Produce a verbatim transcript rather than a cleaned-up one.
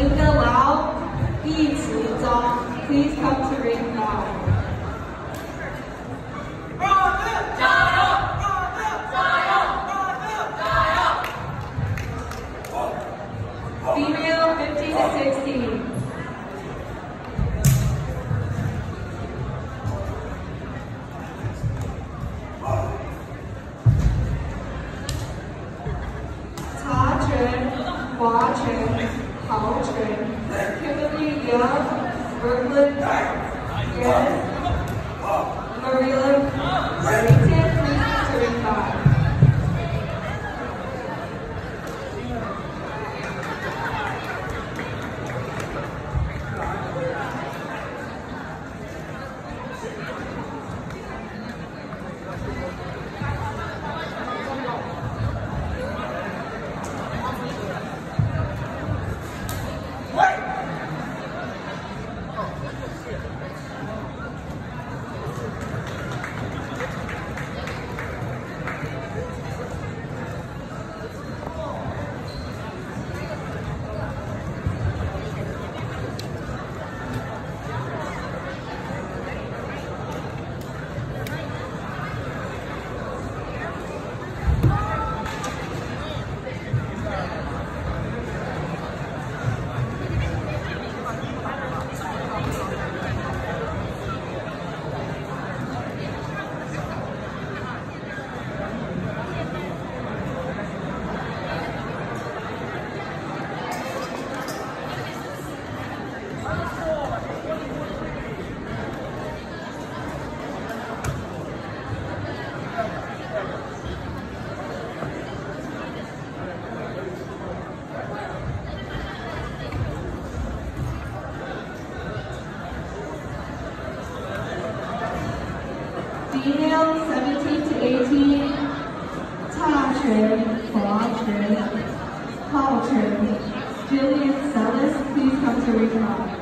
Linda Lau, Yi Ci Zhang, please come to ring now. Female fifteen to sixteen. Ta Chen, Hua Chen, Hao Chen, Kimberly Young, Brooklyn, Yan, Marilla, Rington, please to ring five. Female seventeen to eighteen, Ta Chen, Hua Chen, Hao Chen, Jillian Sellis, please come to ring five.